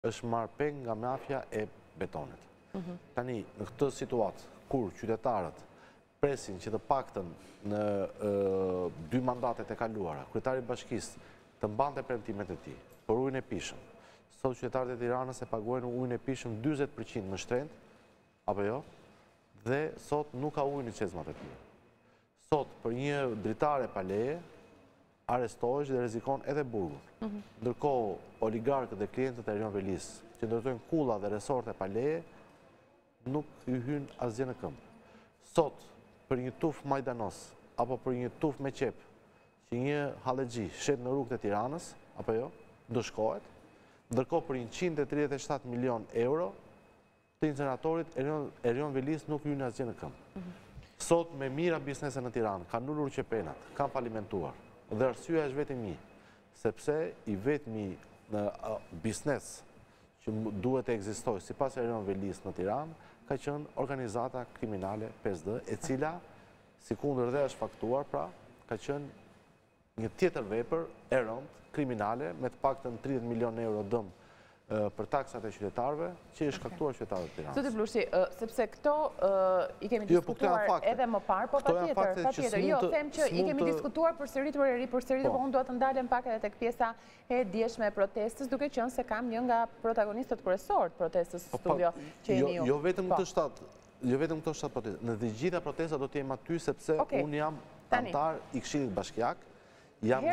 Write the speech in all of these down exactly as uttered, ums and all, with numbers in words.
është marrë peng nga mafia e betonit. Tani, në këtë situatë, kur qytetarët presin që të paktën në dy mandatet e kaluara, kryetari i bashkisë të mbante premtimet e tij për ujin e pishëm. Sot qytetarët e Tiranës e paguajnë ujin e pishëm njëzet përqind më shtrenjtë, apo jo? Dhe sot nuk ka ujë në çezmat e tyre. Sot për një dritare pa leje arrestohesh dhe rrezikon edhe burgun. Ndërkohë oligarkët dhe klientët e Erion Velis që ndërtojnë kulla dhe resorte pa leje nuk i hyn asgjë në këmbë. Sot për një tuf majdanos apo për një tuf me qep që një hallexhi shet në rrugët e Tiranës, apo jo, ndëshkohet, ndërkohë për njëqind e tridhjetë e shtatë milion euro të inceneratorit Erion Velis nuk i hyn asgjë në këmbë. Sot me mira biznese në Tiranë kanë ulur qepenat, kanë falimentuar. Dhe arsyeja është vetëm një, sepse i vetmi në biznes që duhet të ekzistojë sipas Erion Velis në Tiranë ka qenë organizata kriminale pesë D, e cila sikundër dhe është faktuar, pra ka qenë një tjetër vepër e rëndë kriminale me të paktën tridhjetë milion euro dëm për taksat e qytetarëve që i shkaktuar qytetarëve të Tiranës. Zoti Blushi, sepse këto i kemi diskutuar edhe më parë, po patjetër, patjetër. Jo, them që i kemi diskutuar përsëritur e ri përsëritur, por unë dua të ndalem pak edhe tek pjesa e djeshme e protestës, duke qenë se kam një nga protagonistët kryesorë të protestës në studio që jeni ju. Jo vetëm këtë shtatë, jo vetëm këto shtatë protestë. Në të gjitha protestat do të jem aty sepse unë jam antar i Këshillit Bashkiak. Jam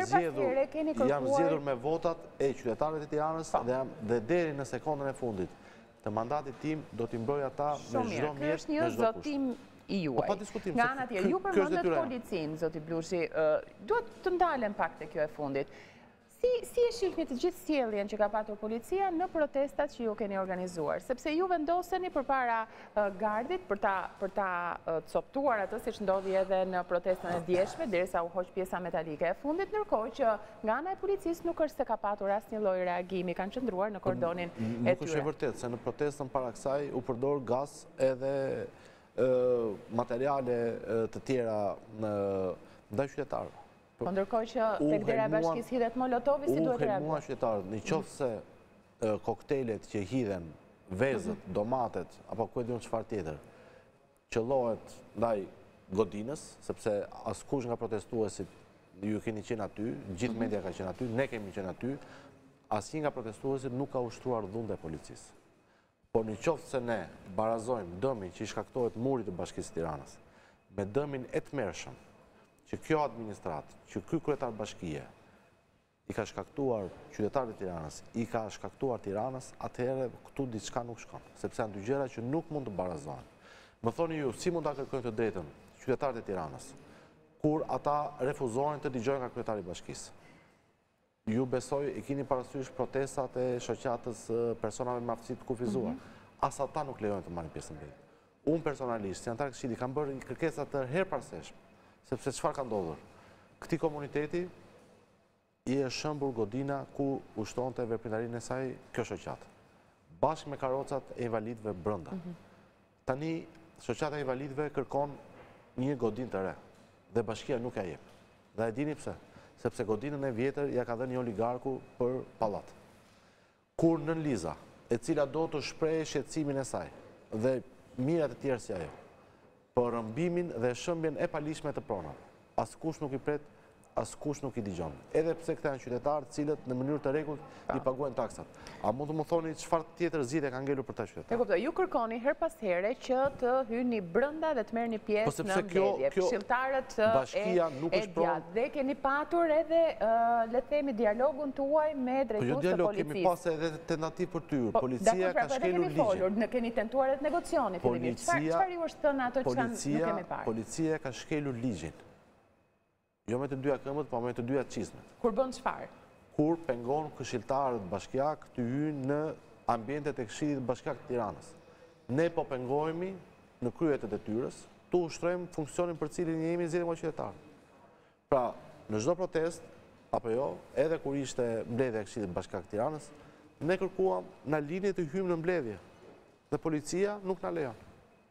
zgjedhur me votat e qytetarëve të Tiranës dhe deri në sekondën e fundit të mandatit tim do t'i mbroj ata me çdo mjet, me çdo kusht. Ky është një zotim i juaj. Nga ana tjetër, ju përmendet policinë, zoti Blushi, duhet të ndalem pak te kjo e fundit. Si e shihni të gjithë sjelljen që ka patur policia në protestat që ju keni organizuar? Sepse ju vendoseni përpara gardit për ta coptuar atë, siç ndodhi edhe në protestën e djeshme, derisa u hoq pjesa metalike e fundit, ndërkohë që nga ana e policisë nuk është se ka patur asnjë lloj reagimi, kanë qëndruar në kordonin e tyre. Nuk është e vërtetë se në protestën para kësaj u përdor gaz edhe materiale të tjera ndaj qytetarëve. Po ndërkohë që tek dera e bashkisë hidhet Molotovi, si duhet të reagojë? U helmua qytetarët, në qoftë se koktejlet që hidhen, vezët, domatet, apo ku e diun çfarë tjetër, qellohet ndaj godinës, sepse askush nga protestuesit ju keni qenë aty, gjithë media ka qenë aty, ne kemi qenë aty, asnjë nga protestuesit nuk ka ushtruar dhunde e policisë. Por në qoftë se ne barazojmë dëmin që i shkaktohet murit të Bashkisë së Tiranës me dëmin e tmerrshëm që kjo administratë, që ky kryetar bashkie i ka shkaktuar qytetarëve të Tiranës, i ka shkaktuar Tiranës, atëherë këtu diçka nuk shkon, sepse janë dy gjëra që nuk mund të barazohen. Më thoni ju, si mund ta kërkojnë të drejtën qytetarët e Tiranës, kur ata refuzojnë të dëgjojnë nga kryetari i bashkisë? Ju besoj e keni parasysh protestat e shoqatës personave me aftësi të kufizuar. As ata nuk lejojnë të marrin pjesë në mbledhje. Unë personalisht, si antar Këshilli, kam bërë një kërkesë të herparaseshme. Sepse çfarë ka ndodhur? Këti komuniteti i është shëmbur godina ku ushtonte veprimtarinë e saj kjo shoqatë, bashkë me karrocat e invalidëve brenda. Tani shoqata e invalidëve kërkon një godinë të re dhe bashkia nuk ja jep. Dhe e dini pse? Sepse godinën e vjetër ja ka dhënë një oligarku për pallat. Kur nën Liza, e cila do të shprehë shqetësimin e saj dhe mirat e tjerë si ajo, për rëmbimin dhe shëmbjen e palishme të pronave. Askush nuk i pret, askush nuk i dëgjon. Edhe pse këta janë qytetarë të cilët në mënyrë të rregullt i paguajnë taksat. A mund të më thoni çfarë tjetër zgjidhje ka ngelur për ta qytetarë? E kuptoj, ju kërkoni her pas here që të hyni brenda dhe të merrni pjesë në mbledhje. Këshilltarët e gjatë dhe keni patur edhe le të themi dialogun tuaj me drejtues të policisë. Po jo dialog, kemi pas edhe tentativë për tyr. Policia ka shkelur ligjin. Ne keni tentuar edhe negocioni fillimisht. Çfarë ju është thënë ato që nuk kemi parë? Policia ka shkelur ligjin. Jo me të dyja këmbët, po me të dyja çizmet. Kur bën çfarë? Kur pengon këshilltarët bashkiak të hyjnë në ambientet e Këshillit Bashkiak të Tiranës. Ne po pengohemi në krye të detyrës, tu ushtrojmë funksionin për cilin jemi zgjedhur nga qytetarët. Pra, në çdo protest, apo jo, edhe kur ishte mbledhja e Këshillit Bashkiak të Tiranës, ne kërkuam na lini të hyjmë në mbledhje. Dhe policia nuk na lejon.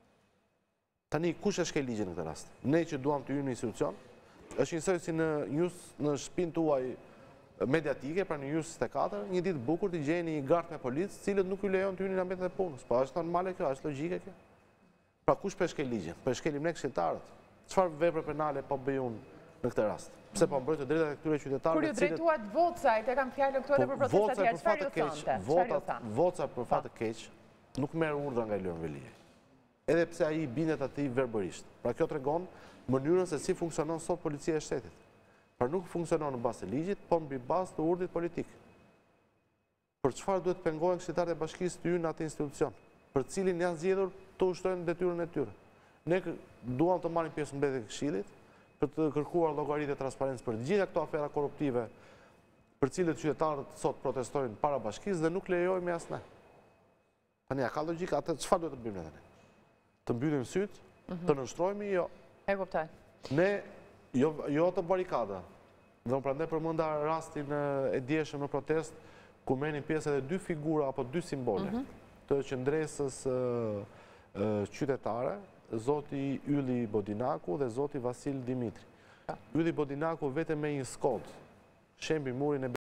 Tani kush e shkel ligjin në këtë rast? Ne që duam të hyjmë në institucion, është njësoj si në njës në shtëpinë tuaj mediatike, pra në njësë të katër, një ditë bukur të gjeni një gart me policë, cilët nuk ju lejon të hynin ambientet e punës. Po është normale kjo, është logjike kjo. Pra kush përshkel ligjin? Përshkelim ne këshilltarët. Çfarë vepre penale po bëjun në këtë rast? Pse po mbrojtë drejtat e këtyre qytetarëve? Kur ju drejtuat vocajt, e kam fjalën këtu edhe për protestat tjerë, çfarë ju thonte? Voca për fat të keq nuk merr urdhra nga Ilir Velia. Edhe pse ai bindet atij verbërisht. Pra kjo tregon mënyrën se si funksionon sot policia e shtetit. Pra nuk funksionon në bazë të ligjit, por mbi bazë të urdhit politik. Për çfarë duhet pengohen këshilltarët e bashkisë të hyjnë në atë institucion, për cilin janë zgjedhur të ushtrojnë detyrën e tyre. Ne duam të marrim pjesë në mbledhjen e këshillit për të kërkuar llogaritë e transparencë për të gjitha këto afera korruptive për cilët qytetarët sot protestojnë para bashkisë dhe nuk lejojmë as ne. Tani ka logjik atë çfarë duhet të bëjmë ne tani? Të mbyllim syt, të nënshtrohemi, jo. E kuptoj. Ne jo jo të barikada. Dhe prandaj përmenda rastin e dieshëm në protest ku merrnin pjesë edhe dy figura apo dy simbole të qendresës qytetare, zoti Ylli Bodinaku dhe zoti Vasil Dimitri. Ylli Bodinaku vetëm me një skod shembi murin e